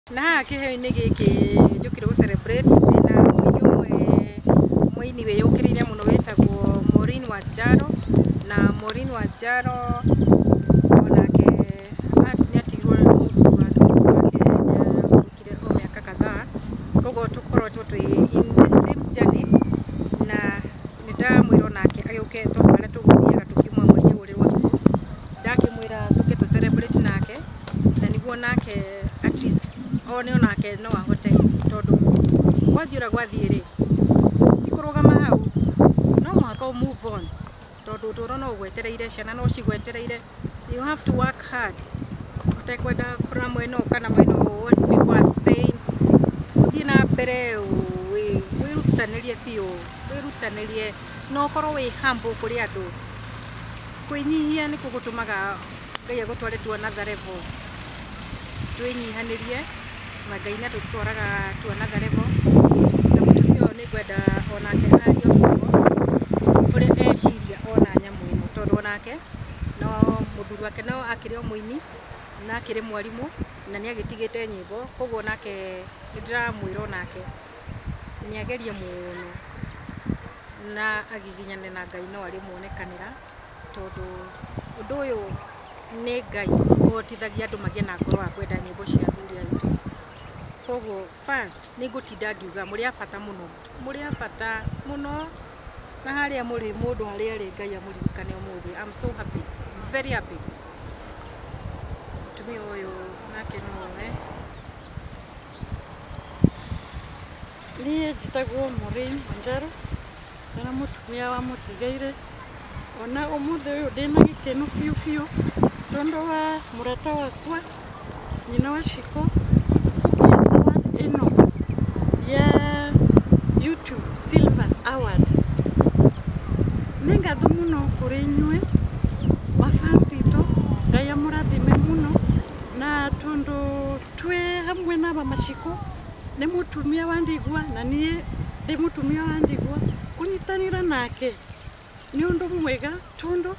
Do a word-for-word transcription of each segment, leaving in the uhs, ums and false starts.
Na kiheo-inĩ gĩkĩ njũkire gũ celebrate ndĩna mũini ũmwe mũini wĩyũkĩrĩire mũno wĩtagwo Maureen Wanjaro, na Maureen Wanjaro onake nĩatigirwo nĩ mũthuri wake, mũthuri wake nĩahurũkire o mĩaka kadhaa, koguo tũkoretwo twĩ in the same journey, na nĩndamwĩra onake agĩũke tondũ harĩa tũgũthiaga tũkiuma mũingĩ ũrĩ wothe, ndakĩmwĩra tũke tũ celebrate nake na nĩguo nake at least one onake no ahote, tondũ gwathiĩ ũrĩa gwathiĩ rĩ ti kũrũgama hau, no mũhaka ũ move on, tondũ ũtũũro no ũgwetereire, ciana no cigwetereire, you have to work hard, ũtekwenda kũrora mwena ũyũ kana mwena ũyũ what people are saying, ũthiĩ na mbere wĩrutanĩrie biũ, wĩrutanĩrie na ũkorwo wĩ humble kũrĩ andũ. Kwĩnyihia nĩkuo gũtũmaga Ngai agũtware to another level, twĩnyihanĩrie na Ngai nĩatũtwaraga to another level, na mũtumia ũyũ nĩngwenda onake arie ũguo ũrĩa eciria ona nyamũ ĩno, tondũ onake no mũthuri wake no akĩrĩ o mũini na akĩrĩ mwarimũ na nĩagĩtigĩte nyĩmbo, koguo nake nĩndĩramwĩra onake nĩagerie mũno na agiginyane na Ngai no arĩmuonekanĩra, tondũ ũndũ ũyũ nĩ Ngai ũhotithagia andũ magĩe na ngoro wa kwenda nyĩmbo cia athuri aitũ. Koguo nĩngũtinda ngiuga mũrĩ a bata mũno, mũrĩ a bata mũno, na harĩa mũrĩ mũndũ harĩa arĩ Ngai amũririkane ũmũthĩ. I'm so happy, very happy. Mũtumia ũyũ nake nowe niĩ njĩtagwo Maureen Wanjaro, kana mũtumia wa mũtigaire, ona ũmũthĩ ũyũ ndĩna gĩkeno biũ biũ tondũ wa mũrata wakwa nyina wa Ciko ĩno ya YouTube Silver Award. Nĩ ngatho mũno kũrĩ inyuĩ mafans itũ, Ngai amũrathime mũno, na tondũ twĩ hamwe na mama Ciko nĩ mũtumia wa ndigwa na niĩ ndĩ mũtumia wa ndigwa, kũnyitanĩra nake nĩ ũndũ mwega, tondũ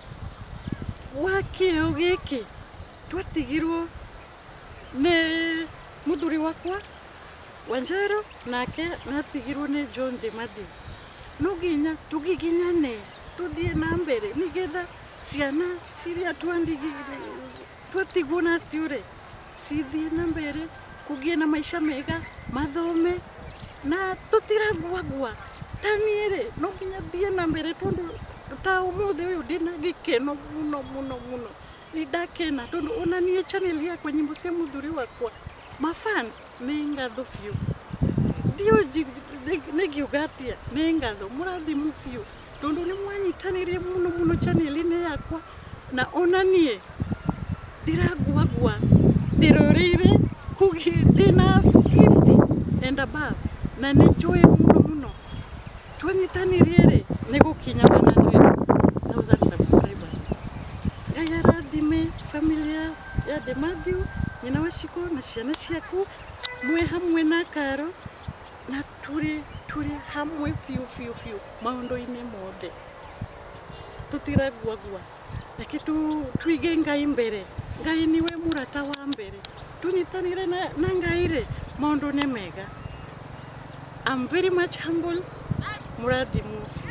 wa kĩo gĩkĩ twatigirwo nĩ mũthuri wakwa Wanjaro, nake natigirwo nĩ John de Mathew. No nginya tũgiginyane tũthiĩ na mbere nĩgetha ciana ciria twatigwo nacio rĩ cithiĩ na mbere kũgĩe na maisha mega, mathome na tũtiraguagua. Ta niĩ rĩ no nginya thiĩ na mbere, tondũ ta ũmũthĩ ũyũ ndĩna gĩkeno mũno mũno mũno, nĩndakena tondũ ona niĩ channel yakwa nyĩmbo cia mũthuri wakwa mafans nĩ ngatho biũ, ndiũ nĩngiuga atĩa, nĩ ngatho, mũrathimũ biũ tondũ nĩmwanyitanĩire mũno mũno channel-inĩ yakwa, na ona niĩ ndiraguagua, ndĩrũrĩire ndĩna fifty and above, na nĩnjũĩ mũno mũno twanyitanĩrie rĩ nĩgũkinya one hundred thousand subscribers. Ngai arathime familia ya De Mathew, nyina wa Ciko na ciana ciaku, mwĩ hamwe na Karo, na tũrĩ tũrĩ hamwe biũ biũ biũ maũndũ-inĩ mothe, tũtiraguagua. Reke tuige Ngai mbere, Ngai niwe mũrata wa mbere, tunyitanĩre na Ngai rĩ maũndũ nĩ mega. I'm very much humble, mũrathimũ.